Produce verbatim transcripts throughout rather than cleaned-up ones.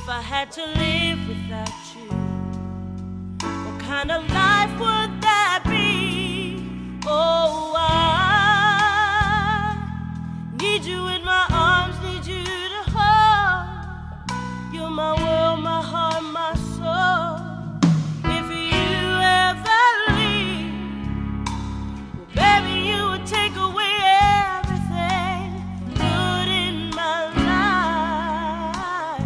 I had to live without you, what kind of life would that be? Oh, I need you in my arms, need you to hold. You're my world, my heart, my soul. If you ever leave, well, baby, you would take away everything good in my life.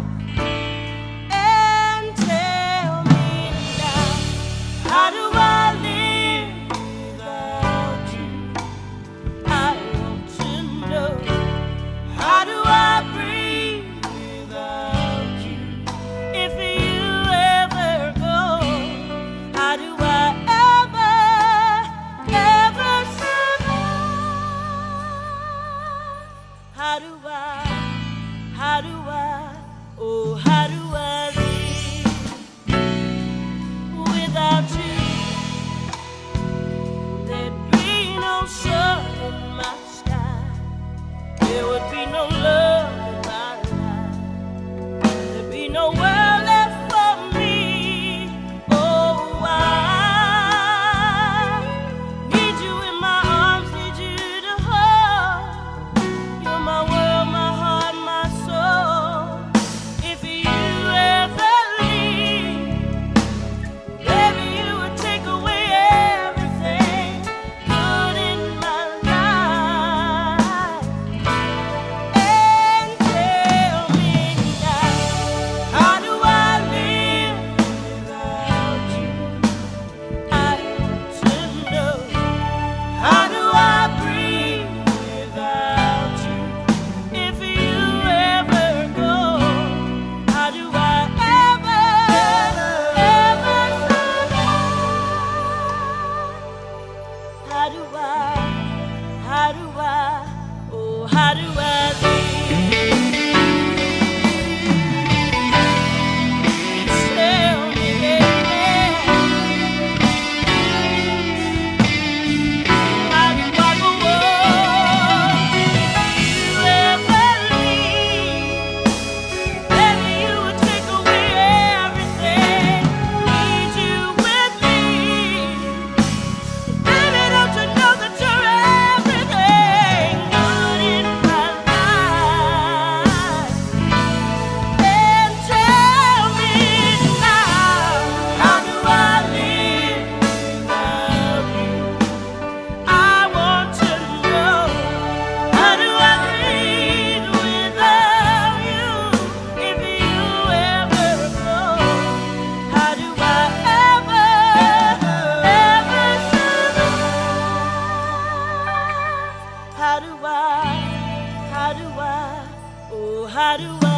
And tell me now, how do I live without you? I want to know, how do I breathe without you? If you ever go, how do I ever, ever survive? How do I, how do I, oh, how do I live without you? There'd be no sun in my sky, there would be no love in my life, there'd be no world left for me. Oh, I need you in my arms, need you to hold. You're my world, my heart, my soul. If you ever leave, baby, you would take away everything good in my life. And tell me now, how do I live without you? I want to know, how do I breathe without you? If you ever go, how do I ever, ever survive? How do I, how do I, oh, how do I live? Tell me, baby, how do I go on? If you ever leave, baby, you would take away everything. Need you with me, baby, don't you know that you're everything good in my life? And tell me now, how do I live without you? I want to know, how do I breathe without you? If you ever go, how do I ever, ever survive? How do I, how do I, oh, how do I